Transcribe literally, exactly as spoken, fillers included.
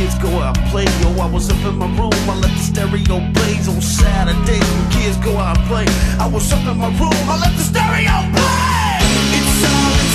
kids go out and play. Yo, I was up in my room, I let the stereo blaze on Saturdays when kids go out and play. I was up in my room, I let the stereo play. It's all